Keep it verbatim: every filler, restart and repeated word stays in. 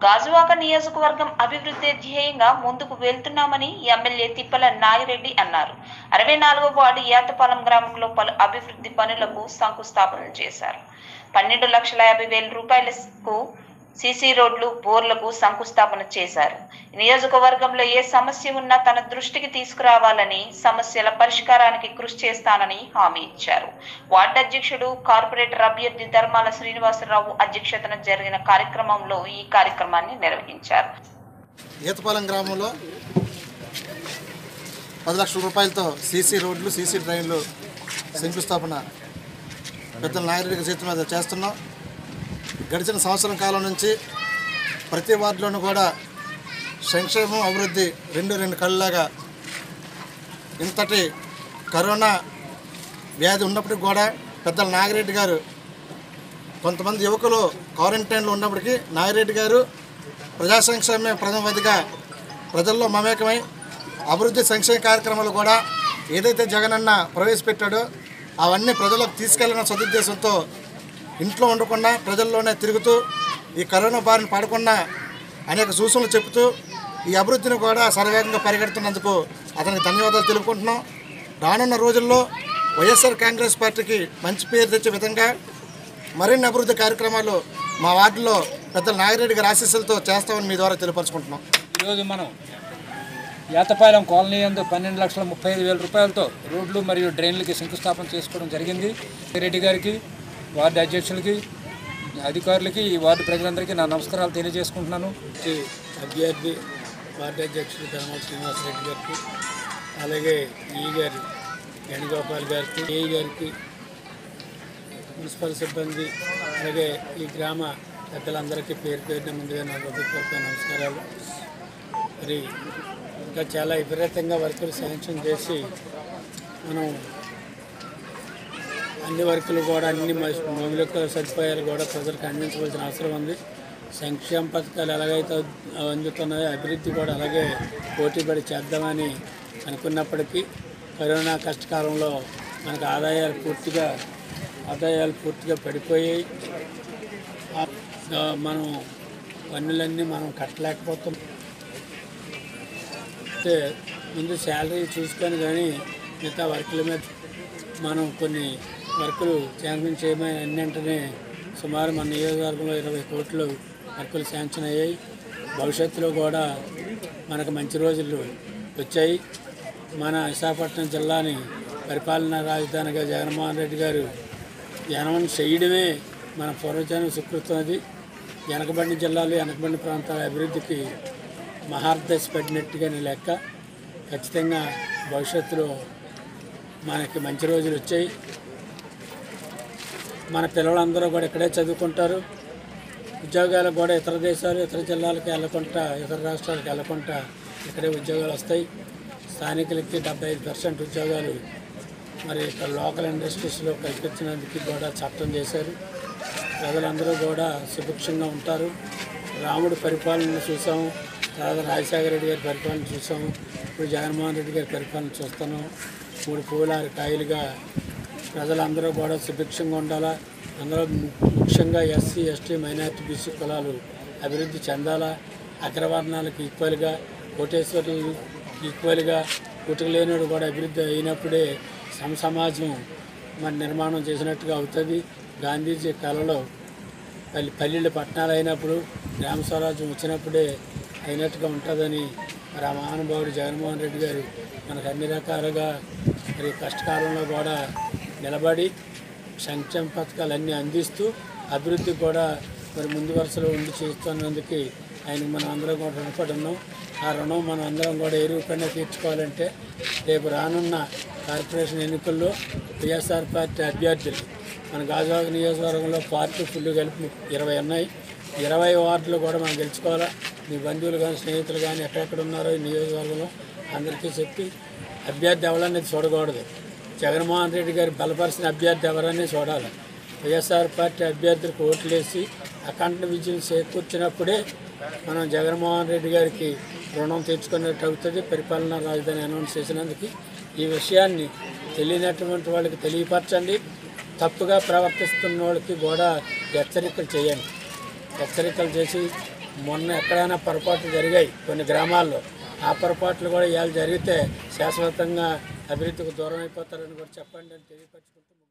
గాజువాక నియోజకవర్గం అభివృద్ధి ధ్యేయంగా ముందుకు వెళ్తున్నామని ఎమ్మెల్యే తిప్పల నాగిరెడ్డి అన్నారు. అరవై నాలుగో వార్డు యాతపాలెం గ్రామంలో పలు అభివృద్ధి పనులకు శంకుస్థాపనలు చేశారు. పన్నెండు లక్షల యాభై వేల రూపాయలకు సీసీ రోడ్లు, బోర్లకు శంకుస్థాపన చేశారు. నియోజకవర్గంలో ఏ సమస్య ఉన్నా తన దృష్టికి తీసుకురావాలని, సమస్యల పరిష్కారానికి కృషి చేస్తానని హామీ ఇచ్చారు. వార్డు అధ్యక్షుడు కార్పొరేటర్ అభ్యర్థి ధర్మాల శ్రీనివాసరావు అధ్యక్షతన జరిగిన కార్యక్రమంలో ఈ కార్యక్రమాన్ని నిర్వహించారు. యాతపాలెం గ్రామంలో పది లక్షల రూపాయలతో సీసీ రోడ్లు, సీసీ డ్రైన్లు శంకుస్థాపన పెద్దల నాగిరెడ్డి చేతి మీద చేస్తున్నాం. గడిచిన సంవత్సరం కాలం నుంచి ప్రతి వార్డులోనూ కూడా సంక్షేమం, అభివృద్ధి రెండు రెండు కళ్ళలాగా ఇంతటి కరోనా వ్యాధి ఉన్నప్పటికీ కూడా పెద్దల నాగిరెడ్డి గారు కొంతమంది యువకులు క్వారంటైన్లో ఉన్నప్పటికీ నాగిరెడ్డి గారు ప్రజా సంక్షేమమే ప్రథమవధిగా ప్రజల్లో మమేకమై అభివృద్ధి సంక్షేమ కార్యక్రమాలు కూడా ఏదైతే జగనన్న ప్రవేశపెట్టాడో అవన్నీ ప్రజలకు తీసుకెళ్లిన సదుద్దేశంతో ఇంట్లో ఉండకుండా ప్రజల్లోనే తిరుగుతూ ఈ కరోనా బారిన పడకుండా అనేక సూచనలు చెబుతూ ఈ అభివృద్ధిని కూడా సర్వేగంగా పరిగెడుతున్నందుకు అతనికి ధన్యవాదాలు తెలుపుకుంటున్నాం. రానున్న రోజుల్లో వైఎస్ఆర్ కాంగ్రెస్ పార్టీకి మంచి పేరు తెచ్చే విధంగా మరిన్ని అభివృద్ధి కార్యక్రమాలు మా వార్డులో పెద్దల నాగిరెడ్డి గారి ఆశీస్సులతో చేస్తామని మీ ద్వారా తెలియపరుచుకుంటున్నాం. ఈరోజు మనం యాతపాలెం కాలనీ యందు పన్నెండు లక్షల ముప్పై ఐదు వేల రూపాయలతో రోడ్లు మరియు డ్రైన్లకి శంకుస్థాపన చేసుకోవడం జరిగింది. రెడ్డి గారికి, వార్డు అధ్యక్షులకి, అధికారులకి, ఈ వార్డు ప్రజలందరికీ నా నమస్కారాలు తెలియజేసుకుంటున్నాను. అభ్యర్థి వార్డు అధ్యక్షుడు ధర్మాల శ్రీనివాసరెడ్డి గారికి, అలాగే ఈ గారి వేణుగోపాల్ గారికి, ఏ గారికి, మున్సిపల్ సిబ్బంది, అలాగే ఈ గ్రామ పెద్దలందరికీ పేరు పేరున ముందుగా నా హృదయపూర్వక నమస్కారాలు. మరి ఇంకా చాలా విపరీతంగా వర్కులు శాంక్షన్ చేసి మనం అన్ని వర్కులు కూడా అన్ని మౌలిక సదుపాయాలు కూడా ప్రజలకు అందించవలసిన అవసరం ఉంది. సంక్షేమ పథకాలు ఎలాగైతే అందుతున్నాయో అభివృద్ధి కూడా అలాగే పోటీపడి చేద్దామని అనుకున్నప్పటికీ కరోనా కష్టకాలంలో మనకు ఆదాయాలు పూర్తిగా ఆదాయాలు పూర్తిగా పడిపోయాయి. మనం పన్నులన్నీ మనం కట్టలేకపోతాం. అయితే ముందు శాలరీ చూసుకొని కానీ మిగతా వర్కుల మీద మనం కొన్ని వర్కులు శాంక్షన్ చేయమని అన్నింటినీ సుమారు మన నియోజకవర్గంలో ఇరవై కోట్లు వర్కులు శాంక్షన్ అయ్యాయి. భవిష్యత్తులో కూడా మనకు మంచి రోజులు వచ్చాయి. మన విశాఖపట్నం జిల్లాని పరిపాలనా రాజధానిగా జగన్మోహన్ రెడ్డి గారు జనం చేయడమే మన పూర్వజన్మ సుకృతం. అది వెనకబడిన జిల్లాలు, వెనకబడిన ప్రాంతాల అభివృద్ధికి మహార్దశ పడినట్టుగానే లెక్క. ఖచ్చితంగా భవిష్యత్తులో మనకి మంచి రోజులు వచ్చాయి. మన పిల్లలందరూ కూడా ఇక్కడే చదువుకుంటారు. ఉద్యోగాలకు కూడా ఇతర దేశాలు, ఇతర జిల్లాలకు వెళ్ళకుండా, ఇతర రాష్ట్రాలకు వెళ్ళకుండా ఇక్కడే ఉద్యోగాలు వస్తాయి. స్థానికులకి డెబ్బై ఐదు పర్సెంట్ ఉద్యోగాలు మరి ఇక్కడ లోకల్ ఇండస్ట్రీస్లో కల్పించినందుకు కూడా చట్టం చేశారు. ప్రజలందరూ కూడా సుభిక్షంగా ఉంటారు. రాముడి పరిపాలన చూసాము, తర్వాత రాజశేఖర రెడ్డి గారి పరిపాలన చూసాము, ఇప్పుడు జగన్మోహన్ రెడ్డి గారి పరిపాలన చూస్తాను. మూడు పువ్వులు ఆరు కాయలుగా ప్రజలందరూ కూడా సుభిక్షంగా ఉండాలా. అందులో ముఖ్యంగా ఎస్సీ, ఎస్టీ, మైనారిటీ, బీసీ కులాలు అభివృద్ధి చెందాలా. అగ్రవర్ణాలకు ఈక్వల్గా, కోటేశ్వరులు ఈక్వల్గా, పుట్టుక లేనివాడు కూడా అభివృద్ధి అయినప్పుడే సమ సమాజం మన నిర్మాణం చేసినట్టుగా అవుతుంది. గాంధీజీ కళలో పల్లి పల్లెళ్ళు పట్టణాలు అయినప్పుడు, గ్రామ స్వరాజ్యం వచ్చినప్పుడే అయినట్టుగా ఉంటుందని మరి ఆ మహానుభావుడు జగన్మోహన్ రెడ్డి గారు మనకు అన్ని రకాలుగా మరి కష్టకాలంలో కూడా నిలబడి సంక్షేమ పథకాలన్నీ అందిస్తూ అభివృద్ధి కూడా మరి ముందు వరుసలో ఉండి చేస్తున్నందుకు ఆయనకు మనం అందరం కూడా రుణపడి ఉన్నాం. ఆ రుణం మనం అందరం కూడా ఏ రూపంగా తీర్చుకోవాలంటే రేపు రానున్న కార్పొరేషన్ ఎన్నికల్లో వైఎస్ఆర్ పార్టీ అభ్యర్థులు మన గాజువాక నియోజకవర్గంలో పార్టీ ఫుల్ కలిపి ఇరవై ఉన్నాయి. ఇరవై వార్డులు కూడా మనం గెలుచుకోవాలా. మీ బంధువులు కానీ, స్నేహితులు కానీ ఎక్కడెక్కడ ఉన్నారో ఈ నియోజకవర్గంలో అందరికీ చెప్పి అభ్యర్థి ఎవరనేది చూడకూడదు. జగన్మోహన్ రెడ్డి గారి బలపరిచిన అభ్యర్థి ఎవరనేది చూడాలి. వైఎస్ఆర్ పార్టీ అభ్యర్థులకు ఓట్లేసి అఖండ విజయం చేకూర్చినప్పుడే మనం జగన్మోహన్ రెడ్డి గారికి రుణం తెచ్చుకున్నట్టు అవుతుంది. పరిపాలనా రాజధాని అనౌన్స్ చేసినందుకు ఈ విషయాన్ని తెలియనటువంటి వాళ్ళకి తెలియపరచండి. తప్పుగా ప్రవర్తిస్తున్న వాళ్ళకి కూడా హెచ్చరికలు చేయండి. హెచ్చరికలు చేసి మొన్న ఎక్కడైనా పొరపాట్లు జరిగాయి కొన్ని గ్రామాల్లో. ఆ పొరపాట్లు కూడా ఇవాళ జరిగితే శాశ్వతంగా అభివృద్ధికి దూరం అయిపోతారని కూడా చెప్పండి అని తెలియపరచుకుంటూ